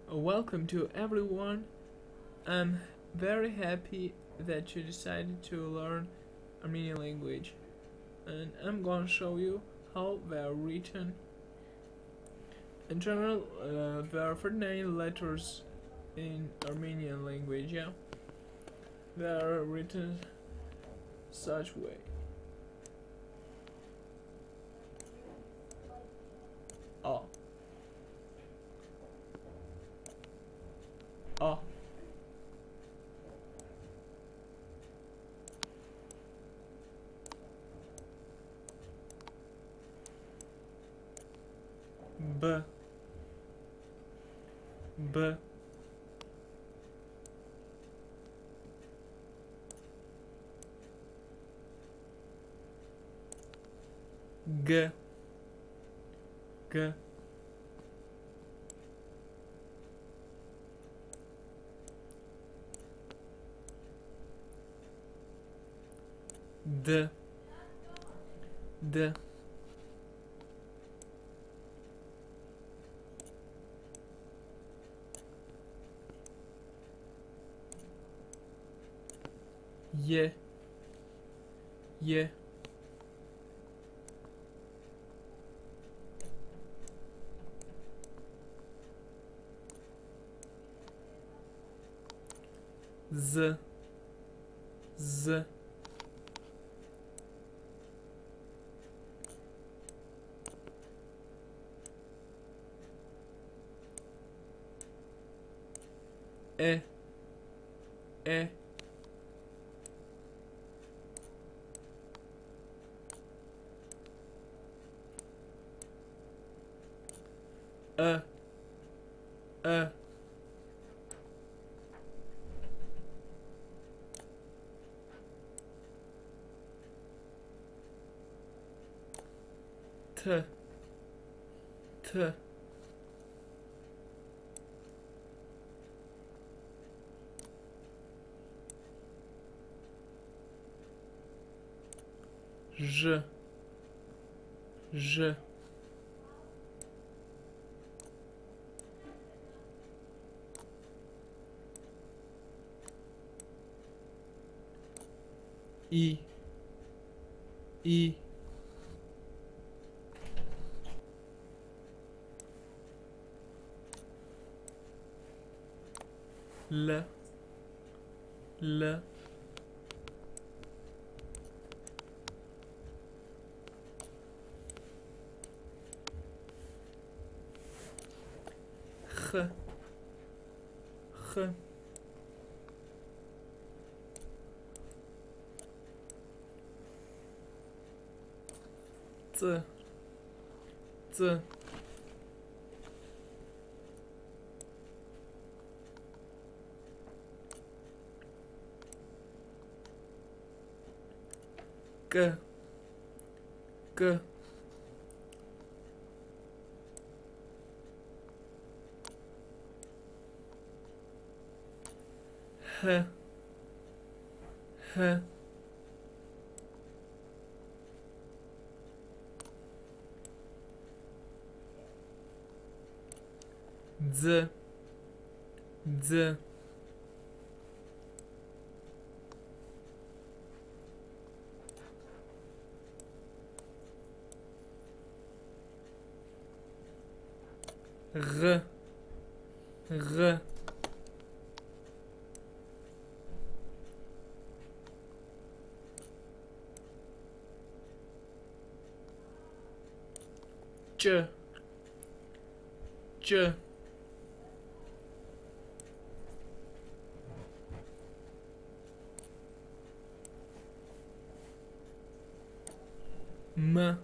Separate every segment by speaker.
Speaker 1: Welcome to everyone. I'm very happy that you decided to learn Armenian language, and I'm gonna show you how they are written. In general, there are 39 letters in Armenian language. Yeah, they are written such way. A, A, B, B, G, G, D, D, Y, Y, Z, Z, E, E, A, A, T, T, Ž, Ž, I, I, L, L, H, H, C, C, K, K, H, H, D, D, R, R, J, J, M,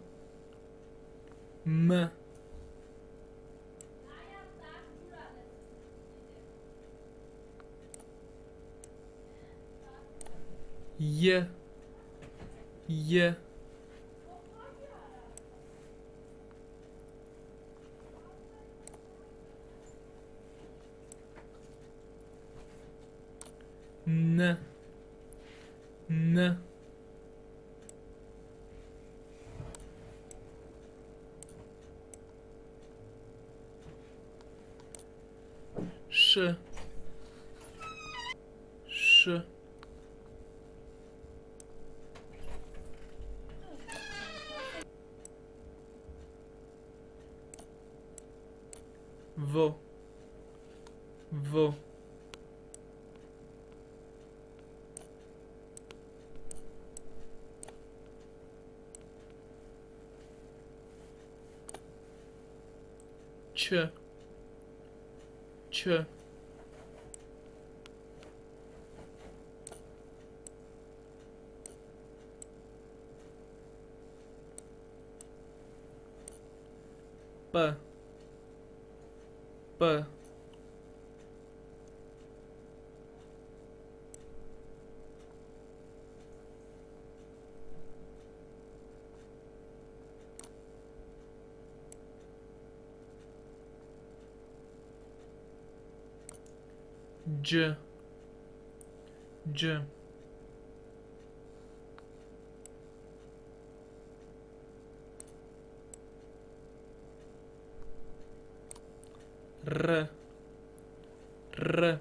Speaker 1: M, Y, Y, N, N, sh, sh, w, w, ć, ć, p, p, dż, dż, r, r,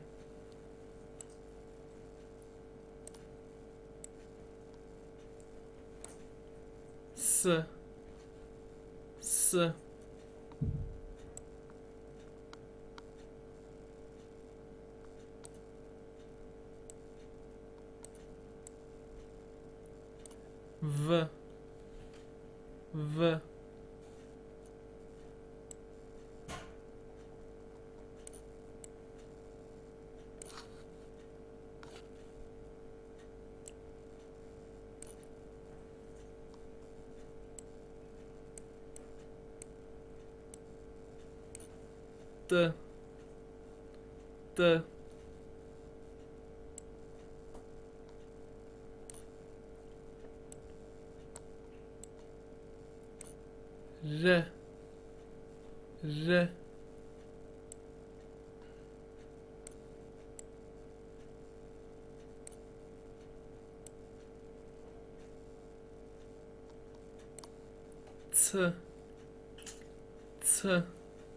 Speaker 1: s, s, w, w, t, t, r, r, c, c,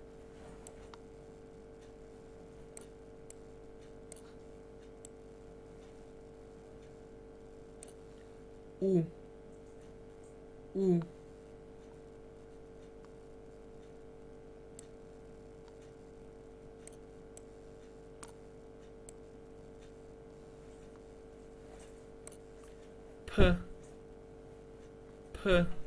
Speaker 1: u, u, p, p,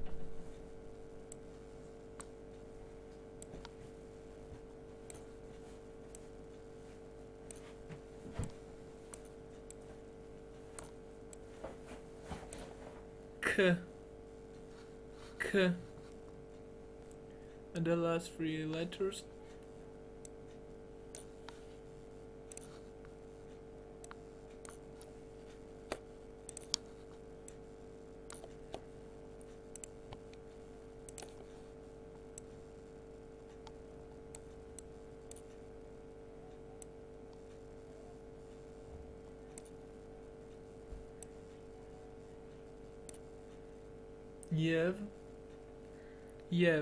Speaker 1: k, k, and the last three letters, jew, jew,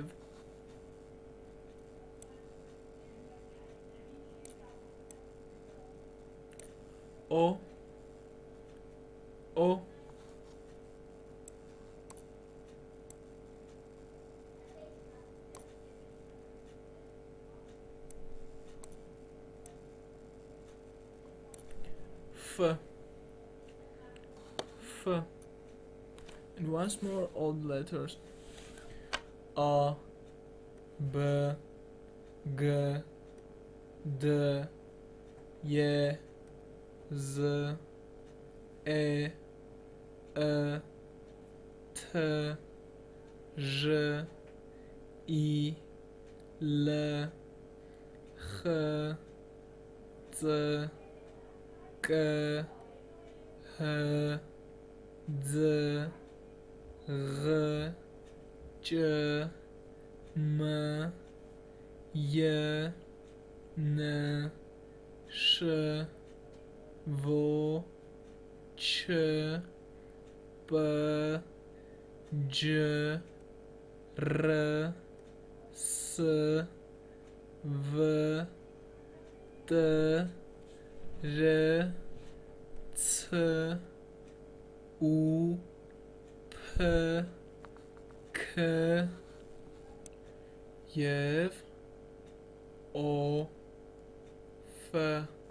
Speaker 1: o, o, f, f, and once more old letters, a, b, g, d, j, z, e, t, ż, i, l, h, c, k, h, d, r, ć, m, j, n, sz, w, ć, p, dź, r, s, w, T R C U P K J O F